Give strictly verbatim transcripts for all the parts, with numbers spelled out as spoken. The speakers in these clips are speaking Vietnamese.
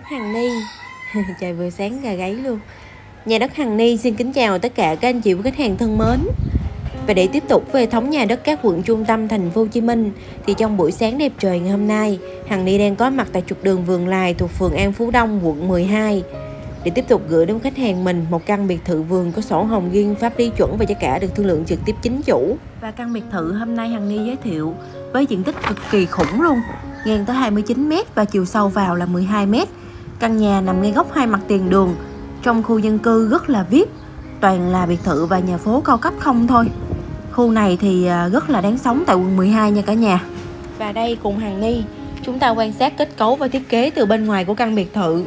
Hằng Ni. Trời vừa sáng gà gáy luôn. Nhà đất Hằng Ni xin kính chào tất cả các anh chị và khách hàng thân mến. Và để tiếp tục về thống nhà đất các quận trung tâm thành phố Hồ Chí Minh thì trong buổi sáng đẹp trời ngày hôm nay, Hằng Ni đang có mặt tại trục đường Vườn Lài thuộc phường An Phú Đông, quận mười hai để tiếp tục gửi đến khách hàng mình một căn biệt thự vườn có sổ hồng riêng, pháp lý chuẩn và giá cả được thương lượng trực tiếp chính chủ. Và căn biệt thự hôm nay Hằng Ni giới thiệu với diện tích cực kỳ khủng luôn, ngang tới hai mươi chín mét và chiều sâu vào là mười hai mét. Căn nhà nằm ngay góc hai mặt tiền đường, trong khu dân cư rất là vi ai pi, toàn là biệt thự và nhà phố cao cấp không thôi. Khu này thì rất là đáng sống tại quận mười hai nha cả nhà. Và đây cùng Hằng Ni, chúng ta quan sát kết cấu và thiết kế từ bên ngoài của căn biệt thự.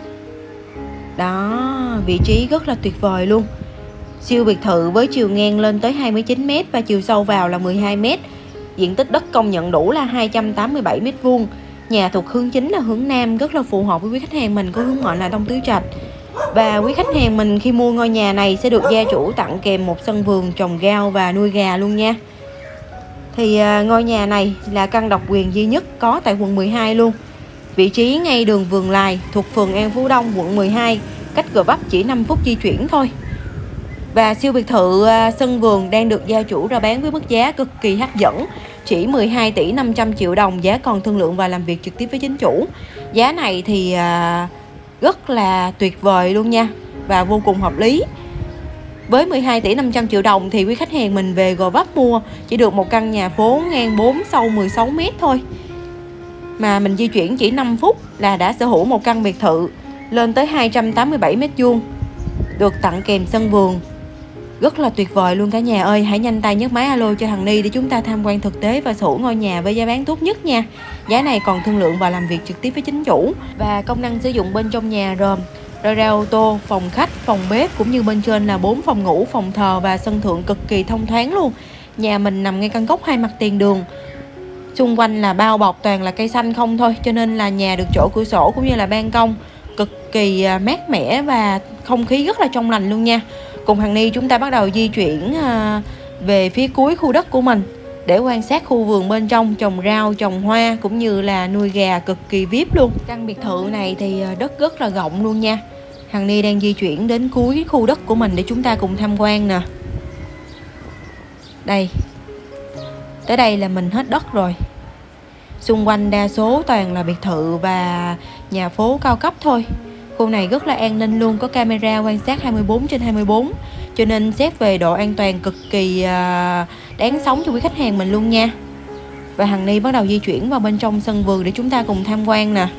Đó, vị trí rất là tuyệt vời luôn. Siêu biệt thự với chiều ngang lên tới hai mươi chín mét và chiều sâu vào là mười hai mét. Diện tích đất công nhận đủ là hai trăm tám mươi bảy mét vuông. Nhà thuộc hướng chính là hướng Nam, rất là phù hợp với quý khách hàng mình có hướng ngoại là Đông Tứ Trạch. Và quý khách hàng mình khi mua ngôi nhà này sẽ được gia chủ tặng kèm một sân vườn trồng rau và nuôi gà luôn nha. Thì à, ngôi nhà này là căn độc quyền duy nhất có tại quận mười hai luôn. Vị trí ngay đường Vườn Lài thuộc phường An Phú Đông, quận mười hai, cách Gò Vấp chỉ năm phút di chuyển thôi. Và siêu biệt thự à, sân vườn đang được gia chủ ra bán với mức giá cực kỳ hấp dẫn, chỉ mười hai tỷ năm trăm triệu đồng, giá còn thương lượng và làm việc trực tiếp với chính chủ. Giá này thì à, rất là tuyệt vời luôn nha, và vô cùng hợp lý. Với mười hai tỷ năm trăm triệu đồng thì quý khách hàng mình về Gò Vấp mua chỉ được một căn nhà phố ngang bốn, sâu mười sáu mét thôi. Mà mình di chuyển chỉ năm phút là đã sở hữu một căn biệt thự lên tới hai trăm tám mươi bảy mét vuông, được tặng kèm sân vườn. Rất là tuyệt vời luôn cả nhà ơi. Hãy nhanh tay nhấc máy alo cho Hằng Ni để chúng ta tham quan thực tế và sở hữu ngôi nhà với giá bán tốt nhất nha. Giá này còn thương lượng và làm việc trực tiếp với chính chủ. Và công năng sử dụng bên trong nhà gồm gara ô tô, phòng khách, phòng bếp, cũng như bên trên là bốn phòng ngủ, phòng thờ và sân thượng cực kỳ thông thoáng luôn. Nhà mình nằm ngay căn góc hai mặt tiền đường, xung quanh là bao bọc toàn là cây xanh không thôi, cho nên là nhà được chỗ cửa sổ cũng như là ban công cực kỳ mát mẻ và không khí rất là trong lành luôn nha. Cùng Hằng Ni chúng ta bắt đầu di chuyển về phía cuối khu đất của mình để quan sát khu vườn bên trong trồng rau, trồng hoa cũng như là nuôi gà cực kỳ vi ai pi luôn. Căn biệt thự này thì đất rất là rộng luôn nha. Hằng Ni đang di chuyển đến cuối khu đất của mình để chúng ta cùng tham quan nè. Đây, tới đây là mình hết đất rồi. Xung quanh đa số toàn là biệt thự và nhà phố cao cấp thôi. Khu này rất là an ninh luôn, có camera quan sát hai mươi bốn trên hai mươi bốn, cho nên xét về độ an toàn cực kỳ đáng sống cho quý khách hàng mình luôn nha. Và Hằng Ni bắt đầu di chuyển vào bên trong sân vườn để chúng ta cùng tham quan nè.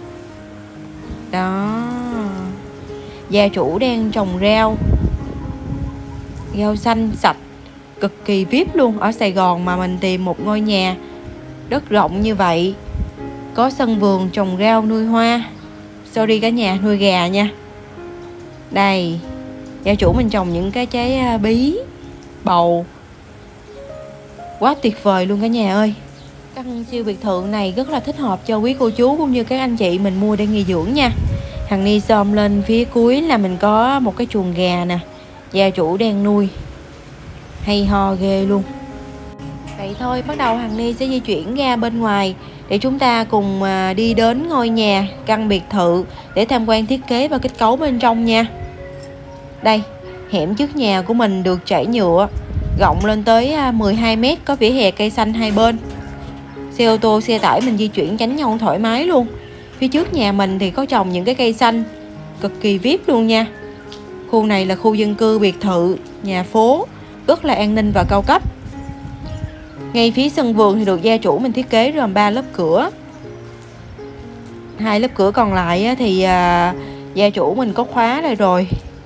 Đó, gia chủ đang trồng rau, rau xanh sạch, cực kỳ vi ai pi luôn. Ở Sài Gòn mà mình tìm một ngôi nhà đất rộng như vậy, có sân vườn trồng rau nuôi hoa, sorry cả nhà, nuôi gà nha. Đây, gia chủ mình trồng những cái trái bí, bầu, quá tuyệt vời luôn cả nhà ơi. Căn siêu biệt thự này rất là thích hợp cho quý cô chú cũng như các anh chị mình mua để nghỉ dưỡng nha. Hằng Ni zoom lên phía cuối là mình có một cái chuồng gà nè, gia chủ đang nuôi, hay ho ghê luôn. Vậy thôi, bắt đầu Hằng Ni sẽ di chuyển ra bên ngoài để chúng ta cùng đi đến ngôi nhà, căn biệt thự để tham quan thiết kế và kết cấu bên trong nha. Đây, hẻm trước nhà của mình được trải nhựa, rộng lên tới mười hai mét, có vỉa hè cây xanh hai bên. Xe ô tô, xe tải mình di chuyển tránh nhau thoải mái luôn. Phía trước nhà mình thì có trồng những cái cây xanh cực kỳ vi ai pi luôn nha. Khu này là khu dân cư, biệt thự, nhà phố, rất là an ninh và cao cấp. Ngay phía sân vườn thì được gia chủ mình thiết kế gồm ba lớp cửa. Hai lớp cửa còn lại thì à, gia chủ mình có khóa đây rồi.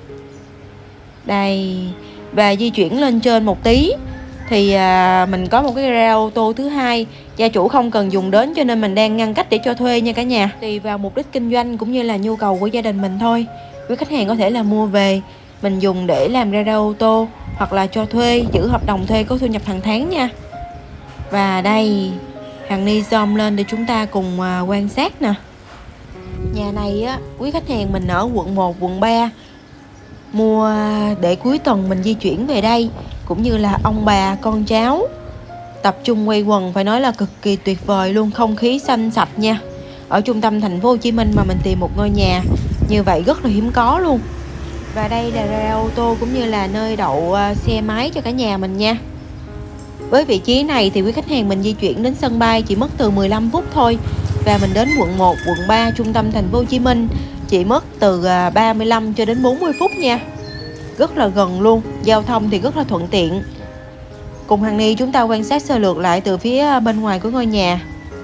Đây, và di chuyển lên trên một tí thì à, mình có một cái gara ô tô thứ hai, gia chủ không cần dùng đến cho nên mình đang ngăn cách để cho thuê nha cả nhà. Tùy vào mục đích kinh doanh cũng như là nhu cầu của gia đình mình thôi. Quý khách hàng có thể là mua về mình dùng để làm gara ô tô hoặc là cho thuê, giữ hợp đồng thuê có thu nhập hàng tháng nha. Và đây, Hằng Ni zoom lên để chúng ta cùng uh, quan sát nè. Nhà này á, quý khách hàng mình ở quận một, quận ba mua để cuối tuần mình di chuyển về đây, cũng như là ông bà, con cháu tập trung quây quần, phải nói là cực kỳ tuyệt vời luôn. Không khí xanh sạch nha, ở trung tâm thành phố Hồ Chí Minh mà mình tìm một ngôi nhà như vậy rất là hiếm có luôn. Và đây là gara ô tô cũng như là nơi đậu xe máy cho cả nhà mình nha. Với vị trí này thì quý khách hàng mình di chuyển đến sân bay chỉ mất từ mười lăm phút thôi. Và mình đến quận một, quận ba, trung tâm thành phố Hồ Chí Minh chỉ mất từ ba mươi lăm cho đến bốn mươi phút nha. Rất là gần luôn, giao thông thì rất là thuận tiện. Cùng Hằng Ni chúng ta quan sát sơ lược lại từ phía bên ngoài của ngôi nhà.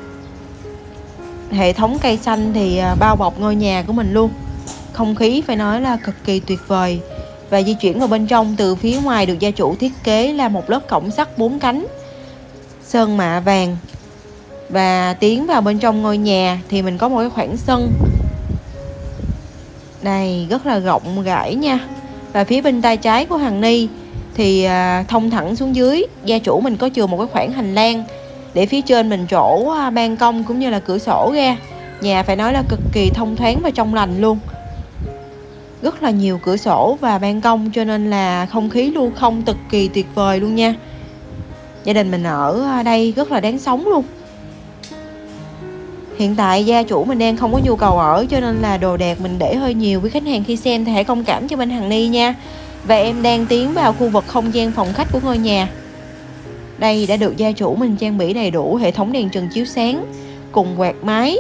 Hệ thống cây xanh thì bao bọc ngôi nhà của mình luôn. Không khí phải nói là cực kỳ tuyệt vời. Và di chuyển vào bên trong, từ phía ngoài được gia chủ thiết kế là một lớp cổng sắt bốn cánh sơn mạ vàng. Và tiến vào bên trong ngôi nhà thì mình có một cái khoảng sân đây rất là rộng rãi nha. Và phía bên tay trái của Hằng Ni thì à, thông thẳng xuống dưới, gia chủ mình có chừa một cái khoảng hành lang để phía trên mình chỗ à, ban công cũng như là cửa sổ ra. Nhà phải nói là cực kỳ thông thoáng và trong lành luôn. Rất là nhiều cửa sổ và ban công cho nên là không khí lưu thông cực kỳ tuyệt vời luôn nha. Gia đình mình ở đây rất là đáng sống luôn. Hiện tại gia chủ mình đang không có nhu cầu ở cho nên là đồ đạc mình để hơi nhiều. Quý khách hàng khi xem thì hãy thông cảm cho bên Hằng Ni nha. Và em đang tiến vào khu vực không gian phòng khách của ngôi nhà. Đây đã được gia chủ mình trang bị đầy đủ hệ thống đèn trần chiếu sáng cùng quạt máy.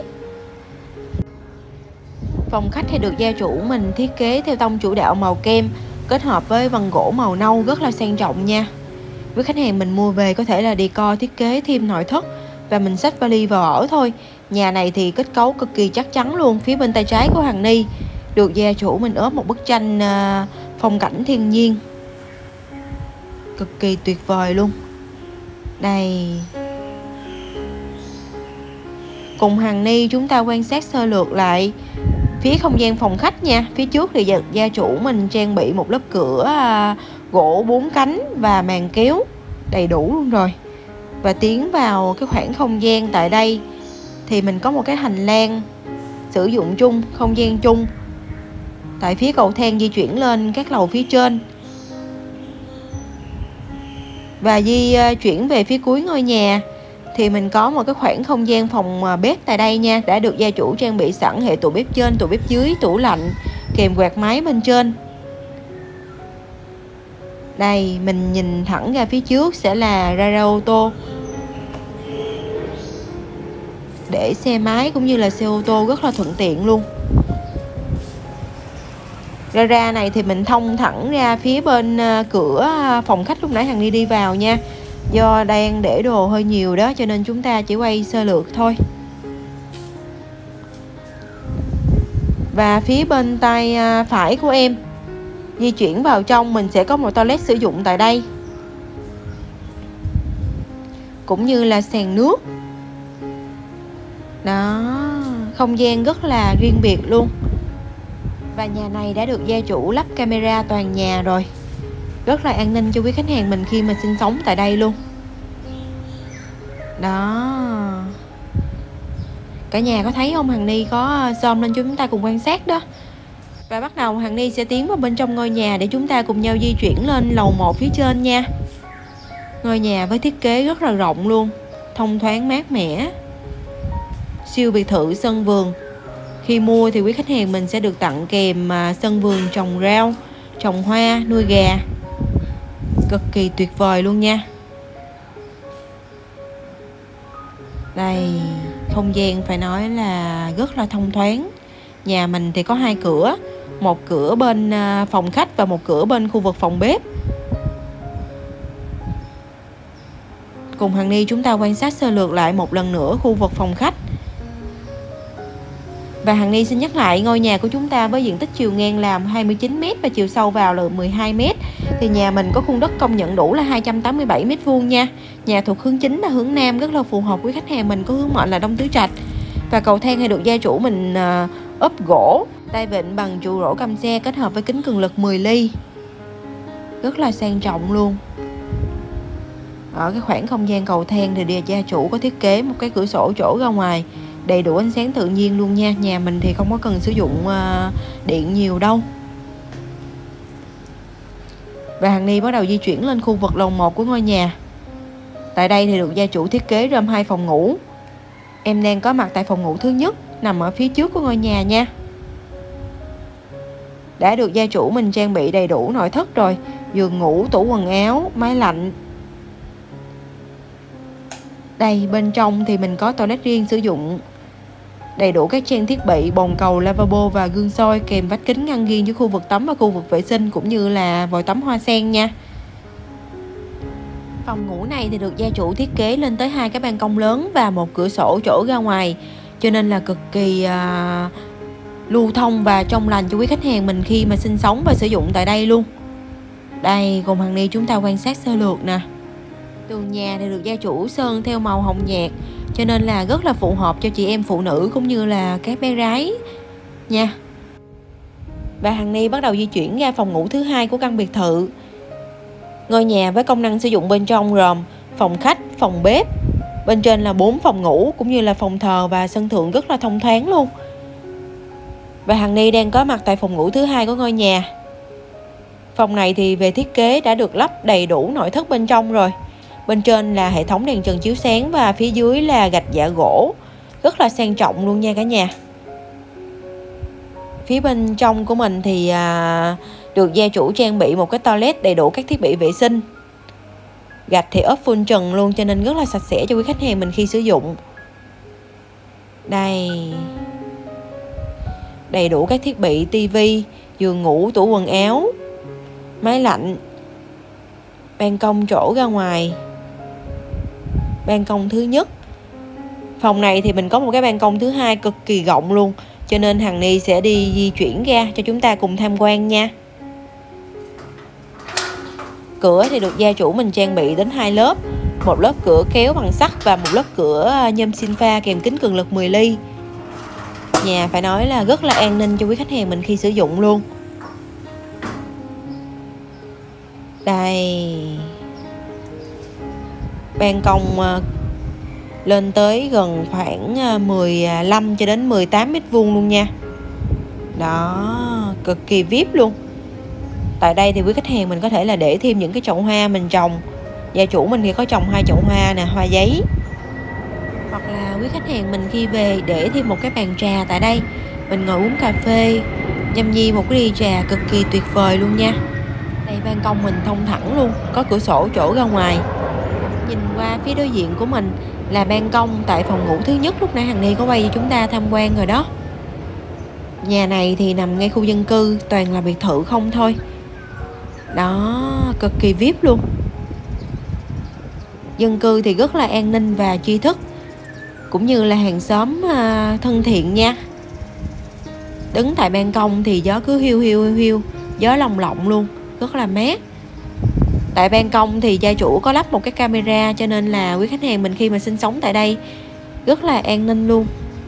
Phòng khách thì được gia chủ mình thiết kế theo tông chủ đạo màu kem kết hợp với vân gỗ màu nâu rất là sang trọng nha. Với khách hàng mình mua về có thể là decor thiết kế thêm nội thất và mình xách vali vào ở thôi. Nhà này thì kết cấu cực kỳ chắc chắn luôn. Phía bên tay trái của Hằng Ni được gia chủ mình ốp một bức tranh uh, phong cảnh thiên nhiên cực kỳ tuyệt vời luôn. Đây. Cùng Hằng Ni chúng ta quan sát sơ lược lại phía không gian phòng khách nha. Phía trước thì gia chủ mình trang bị một lớp cửa uh, gỗ bốn cánh và màn kéo đầy đủ luôn rồi. Và tiến vào cái khoảng không gian tại đây thì mình có một cái hành lang sử dụng chung, không gian chung. Tại phía cầu thang di chuyển lên các lầu phía trên. Và di chuyển về phía cuối ngôi nhà thì mình có một cái khoảng không gian phòng bếp tại đây nha. Đã được gia chủ trang bị sẵn hệ tủ bếp trên, tủ bếp dưới, tủ lạnh kèm quạt máy bên trên. Đây, mình nhìn thẳng ra phía trước sẽ là gara ô tô để xe máy cũng như là xe ô tô rất là thuận tiện luôn. Gara này thì mình thông thẳng ra phía bên cửa phòng khách lúc nãy Hằng Ni đi vào nha. Do đang để đồ hơi nhiều đó cho nên chúng ta chỉ quay sơ lược thôi. Và phía bên tay phải của em di chuyển vào trong mình sẽ có một toilet sử dụng tại đây. Cũng như là sàn nước. Đó, không gian rất là riêng biệt luôn. Và nhà này đã được gia chủ lắp camera toàn nhà rồi. Rất là an ninh cho quý khách hàng mình khi mà sinh sống tại đây luôn. Đó. Cả nhà có thấy không? Hằng Ni có zoom lên cho chúng ta cùng quan sát đó. Và bắt đầu Hằng Ni sẽ tiến vào bên trong ngôi nhà để chúng ta cùng nhau di chuyển lên lầu một phía trên nha. Ngôi nhà với thiết kế rất là rộng luôn, thông thoáng mát mẻ. Siêu biệt thự sân vườn. Khi mua thì quý khách hàng mình sẽ được tặng kèm sân vườn trồng rau, trồng hoa, nuôi gà. Cực kỳ tuyệt vời luôn nha. Đây, không gian phải nói là rất là thông thoáng. Nhà mình thì có hai cửa, một cửa bên phòng khách và một cửa bên khu vực phòng bếp. Cùng Hằng Ni chúng ta quan sát sơ lược lại một lần nữa khu vực phòng khách. Và Hằng Ni xin nhắc lại, ngôi nhà của chúng ta với diện tích chiều ngang là hai mươi chín mét và chiều sâu vào là mười hai mét. Thì nhà mình có khung đất công nhận đủ là hai trăm tám mươi bảy mét vuông nha. Nhà thuộc hướng chính là hướng Nam, rất là phù hợp với khách hàng mình có hướng mệnh là Đông Tứ Trạch. Và cầu thang hay được gia chủ mình ốp gỗ, tay vịn bằng trụ rổ căm xe kết hợp với kính cường lực mười ly. Rất là sang trọng luôn. Ở cái khoảng không gian cầu thang thì gia chủ có thiết kế một cái cửa sổ chỗ ra ngoài, đầy đủ ánh sáng tự nhiên luôn nha. Nhà mình thì không có cần sử dụng uh, điện nhiều đâu. Và Hằng Ni bắt đầu di chuyển lên khu vực lầu một của ngôi nhà. Tại đây thì được gia chủ thiết kế gồm hai phòng ngủ. Em đang có mặt tại phòng ngủ thứ nhất. nằm ở phía trước của ngôi nhà nha. Đã được gia chủ mình trang bị đầy đủ nội thất rồi, giường ngủ, tủ quần áo, máy lạnh. Đây, bên trong thì mình có toilet riêng sử dụng đầy đủ các trang thiết bị, bồn cầu, lavabo và gương soi, kèm vách kính ngăn riêng với khu vực tắm và khu vực vệ sinh cũng như là vòi tắm hoa sen nha. Phòng ngủ này thì được gia chủ thiết kế lên tới hai cái ban công lớn và một cửa sổ chỗ ra ngoài, cho nên là cực kỳ uh, lưu thông và trong lành cho quý khách hàng mình khi mà sinh sống và sử dụng tại đây luôn. Đây, cùng Hằng Ni chúng ta quan sát sơ lược nè. Tường nhà thì được gia chủ sơn theo màu hồng nhạt, cho nên là rất là phù hợp cho chị em phụ nữ cũng như là các bé gái nha. Và Hằng Ni bắt đầu di chuyển ra phòng ngủ thứ hai của căn biệt thự. Ngôi nhà với công năng sử dụng bên trong gồm phòng khách, phòng bếp, bên trên là bốn phòng ngủ cũng như là phòng thờ và sân thượng rất là thông thoáng luôn. Và Hằng Ni đang có mặt tại phòng ngủ thứ hai của ngôi nhà. Phòng này thì về thiết kế đã được lắp đầy đủ nội thất bên trong rồi. Bên trên là hệ thống đèn trần chiếu sáng và phía dưới là gạch dạ gỗ, rất là sang trọng luôn nha cả nhà. Phía bên trong của mình thì à, được gia chủ trang bị một cái toilet đầy đủ các thiết bị vệ sinh. Gạch thì ốp full trần luôn, cho nên rất là sạch sẽ cho quý khách hàng mình khi sử dụng. Đây, đầy đủ các thiết bị tivi, giường ngủ, tủ quần áo, máy lạnh, ban công chỗ ra ngoài, ban công thứ nhất. Phòng này thì mình có một cái ban công thứ hai cực kỳ rộng luôn, cho nên Hằng Ni sẽ đi di chuyển ra cho chúng ta cùng tham quan nha. Cửa thì được gia chủ mình trang bị đến hai lớp, một lớp cửa kéo bằng sắt và một lớp cửa nhôm sinh pha kèm kính cường lực mười ly. Nhà phải nói là rất là an ninh cho quý khách hàng mình khi sử dụng luôn. Đây, ban công lên tới gần khoảng mười lăm cho đến mười tám mét vuông luôn nha. Đó, cực kỳ vi ai pi luôn. Tại đây thì quý khách hàng mình có thể là để thêm những cái chậu hoa mình trồng. Gia chủ mình thì có trồng hai chậu hoa nè, hoa giấy. Hoặc là quý khách hàng mình khi về để thêm một cái bàn trà tại đây, mình ngồi uống cà phê, nhâm nhi một cái ly trà cực kỳ tuyệt vời luôn nha. Đây, ban công mình thông thẳng luôn, có cửa sổ chỗ ra ngoài. Nhìn qua phía đối diện của mình là ban công tại phòng ngủ thứ nhất lúc nãy Hằng Ni có quay cho chúng ta tham quan rồi đó. Nhà này thì nằm ngay khu dân cư, toàn là biệt thự không thôi. Đó, cực kỳ vi ai pi luôn. Dân cư thì rất là an ninh và tri thức, cũng như là hàng xóm thân thiện nha. Đứng tại ban công thì gió cứ hiu hiu hiu hiu, gió lồng lộng luôn, rất là mát. Tại ban công thì gia chủ có lắp một cái camera, cho nên là quý khách hàng mình khi mà sinh sống tại đây rất là an ninh luôn.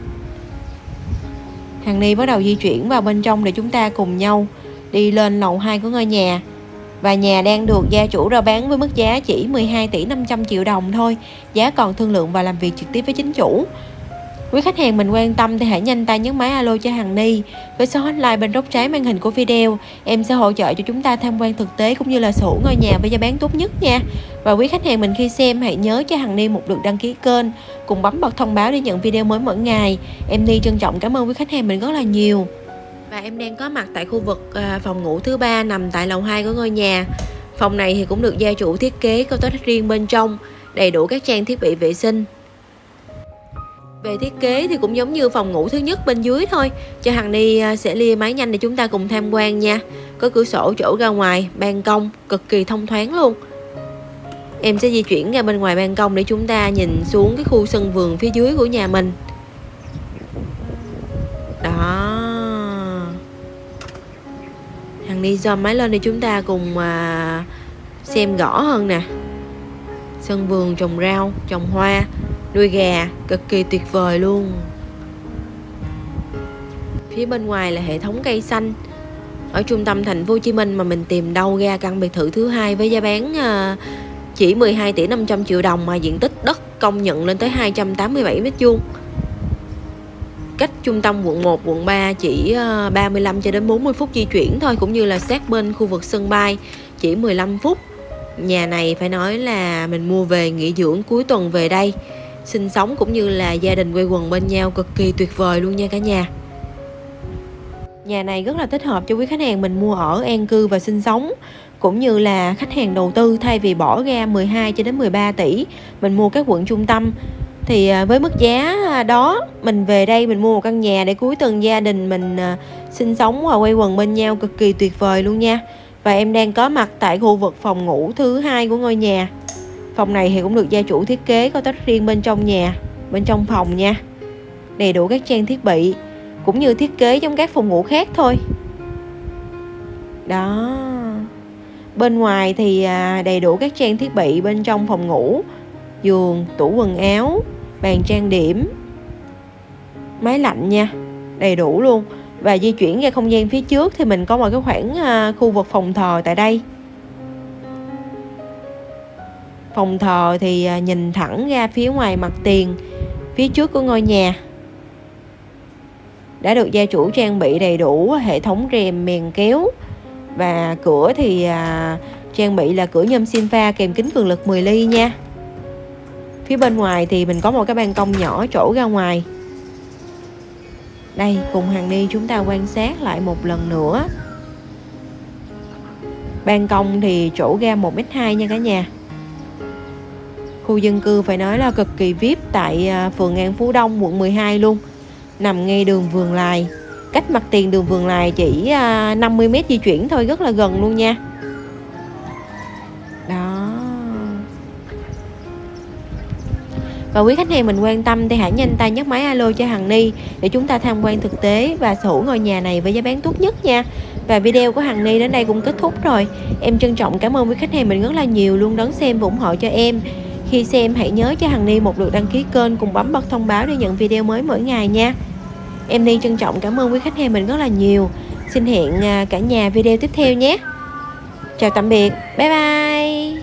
Hằng Ni bắt đầu di chuyển vào bên trong để chúng ta cùng nhau đi lên lầu hai của ngôi nhà. Và nhà đang được gia chủ rao bán với mức giá chỉ mười hai tỷ năm trăm triệu đồng thôi. Giá còn thương lượng và làm việc trực tiếp với chính chủ. Quý khách hàng mình quan tâm thì hãy nhanh tay nhấn máy alo cho Hằng Ni với số hotline bên góc trái màn hình của video. Em sẽ hỗ trợ cho chúng ta tham quan thực tế cũng như là sở hữu ngôi nhà với giá bán tốt nhất nha. Và quý khách hàng mình khi xem hãy nhớ cho Hằng Ni một lượt đăng ký kênh, cùng bấm bật thông báo để nhận video mới mỗi ngày. Em Ni trân trọng cảm ơn quý khách hàng mình rất là nhiều. Và em đang có mặt tại khu vực phòng ngủ thứ ba nằm tại lầu hai của ngôi nhà. Phòng này thì cũng được gia chủ thiết kế có toilet riêng bên trong, đầy đủ các trang thiết bị vệ sinh. Về thiết kế thì cũng giống như phòng ngủ thứ nhất bên dưới thôi. Cho Hằng Ni sẽ lia máy nhanh để chúng ta cùng tham quan nha. Có cửa sổ chỗ ra ngoài, ban công cực kỳ thông thoáng luôn. Em sẽ di chuyển ra bên ngoài ban công để chúng ta nhìn xuống cái khu sân vườn phía dưới của nhà mình. Đó, Hằng Ni zoom máy lên để chúng ta cùng à, xem rõ hơn nè. Sân vườn trồng rau, trồng hoa, nuôi gà, cực kỳ tuyệt vời luôn. Phía bên ngoài là hệ thống cây xanh. Ở trung tâm thành phố Hồ Chí Minh mà mình tìm đâu ra căn biệt thự thứ hai với giá bán à, chỉ mười hai tỷ năm trăm triệu đồng mà diện tích đất công nhận lên tới hai trăm tám mươi bảy mét vuông. Cách trung tâm quận một, quận ba chỉ ba mươi lăm cho đến bốn mươi phút di chuyển thôi, cũng như là sát bên khu vực sân bay chỉ mười lăm phút. Nhà này phải nói là mình mua về nghỉ dưỡng cuối tuần về đây sinh sống cũng như là gia đình quây quần bên nhau cực kỳ tuyệt vời luôn nha cả nhà. Nhà này rất là thích hợp cho quý khách hàng mình mua ở, an cư và sinh sống, cũng như là khách hàng đầu tư. Thay vì bỏ ra mười hai cho đến mười ba tỷ mình mua các quận trung tâm, thì với mức giá đó mình về đây mình mua một căn nhà để cuối tuần gia đình mình sinh sống và quây quần bên nhau cực kỳ tuyệt vời luôn nha. Và em đang có mặt tại khu vực phòng ngủ thứ hai của ngôi nhà. Phòng này thì cũng được gia chủ thiết kế có tách riêng bên trong nhà, bên trong phòng nha. Đầy đủ các trang thiết bị cũng như thiết kế giống các phòng ngủ khác thôi. Đó. Bên ngoài thì đầy đủ các trang thiết bị bên trong phòng ngủ, giường, tủ quần áo, bàn trang điểm, máy lạnh nha, đầy đủ luôn. Và di chuyển ra không gian phía trước thì mình có một cái khoảng khu vực phòng thờ tại đây. Phòng thờ thì nhìn thẳng ra phía ngoài mặt tiền phía trước của ngôi nhà. Đã được gia chủ trang bị đầy đủ hệ thống rèm mền kéo. Và cửa thì à, trang bị là cửa nhôm sinh pha kèm kính cường lực mười ly nha. Phía bên ngoài thì mình có một cái ban công nhỏ chỗ ra ngoài. Đây, cùng Hằng Ni chúng ta quan sát lại một lần nữa. Ban công thì chỗ ra một mét hai nha cả nhà. Khu dân cư phải nói là cực kỳ vi ai pi tại phường An Phú Đông, quận mười hai luôn. Nằm ngay đường Vườn Lài. Cách mặt tiền đường Vườn Lài chỉ năm mươi mét di chuyển thôi, rất là gần luôn nha. Đó. Và quý khách hàng mình quan tâm thì hãy nhanh tay nhấc máy alo cho Hằng Ni để chúng ta tham quan thực tế và sở hữu ngôi nhà này với giá bán tốt nhất nha. Và video của Hằng Ni đến đây cũng kết thúc rồi. Em trân trọng cảm ơn quý khách hàng mình rất là nhiều luôn đón xem và ủng hộ cho em. Khi xem hãy nhớ cho Hằng Ni một lượt đăng ký kênh cùng bấm bật thông báo để nhận video mới mỗi ngày nha. Em Ni trân trọng cảm ơn quý khách hàng mình rất là nhiều. Xin hẹn cả nhà video tiếp theo nhé. Chào tạm biệt. Bye bye.